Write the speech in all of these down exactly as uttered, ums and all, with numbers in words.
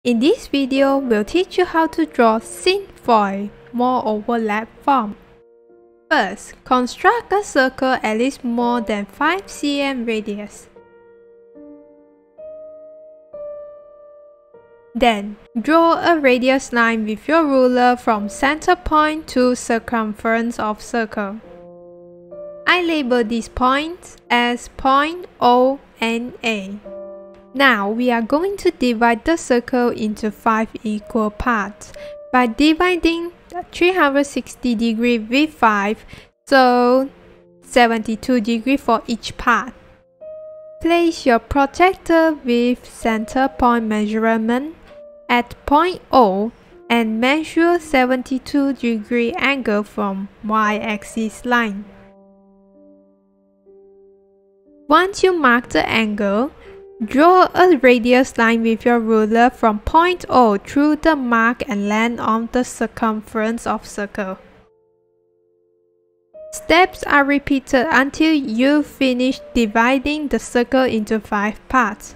In this video, we'll teach you how to draw cinfoil more overlap form. First, construct a circle at least more than five centimeters radius. Then, draw a radius line with your ruler from center point to circumference of circle. I label these points as point O and A. Now, we are going to divide the circle into five equal parts by dividing three hundred sixty degrees with five, so seventy-two degrees for each part. Place your protractor with center point measurement at point O and measure seventy-two degree angle from y-axis line. Once you mark the angle, draw a radius line with your ruler from point O through the mark and land on the circumference of circle. Steps are repeated until you finish dividing the circle into five parts.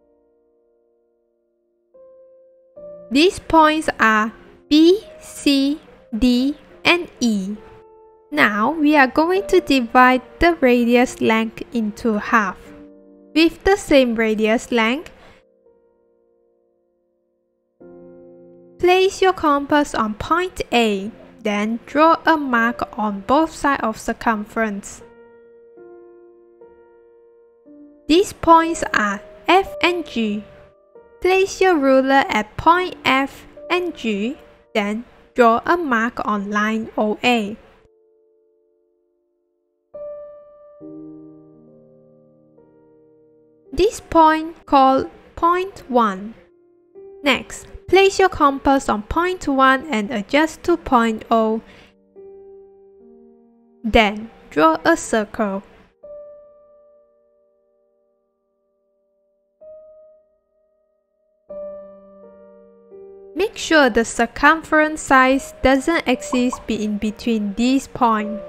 These points are B, C, D, and E. Now we are going to divide the radius length into half. With the same radius length, place your compass on point A, then draw a mark on both sides of circumference. These points are F and G. Place your ruler at point F and G, then draw a mark on line O A. This point called point one. Next, place your compass on point one and adjust to point O. Then, draw a circle. Make sure the circumference size doesn't exist in between these points.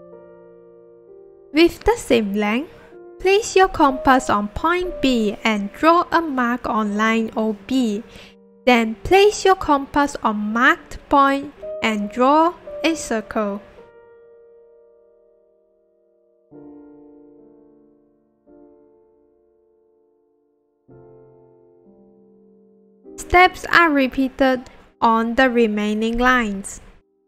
With the same length, place your compass on point B and draw a mark on line O B. Then place your compass on marked point and draw a circle. Steps are repeated on the remaining lines.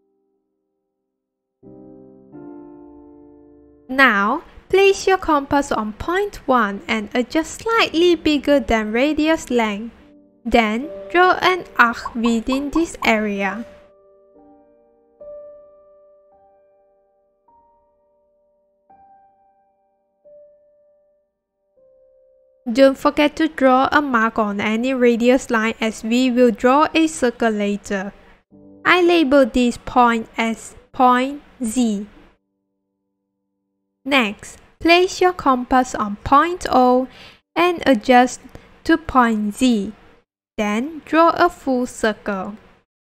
Now, place your compass on point one and adjust slightly bigger than radius length. Then, draw an arc within this area. Don't forget to draw a mark on any radius line as we will draw a circle later. I label this point as point Z. Next, place your compass on point O and adjust to point Z. Then draw a full circle.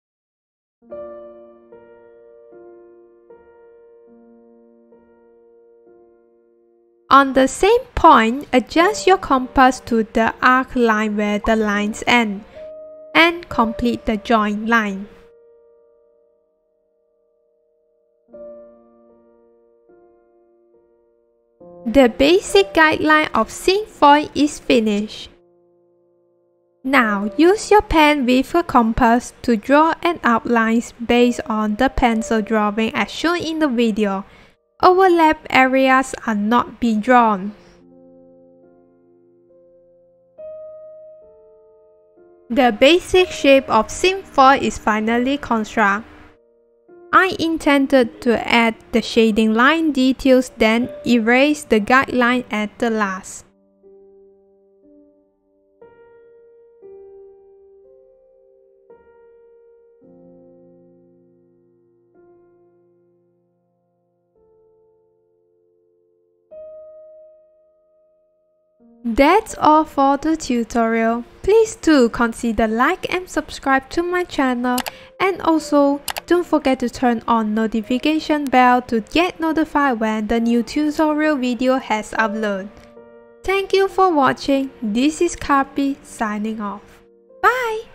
On the same point, adjust your compass to the arc line where the lines end, and complete the joint line. The basic guideline of cinfoil is finished. Now, use your pen with a compass to draw an outline based on the pencil drawing as shown in the video. Overlap areas are not being drawn. The basic shape of cinfoil is finally constructed. I intended to add the shading line details, then erase the guideline at the last. That's all for the tutorial. Please do consider like and subscribe to my channel, and also don't forget to turn on notification bell to get notified when the new tutorial video has uploaded. Thank you for watching. This is Carpi signing off. Bye!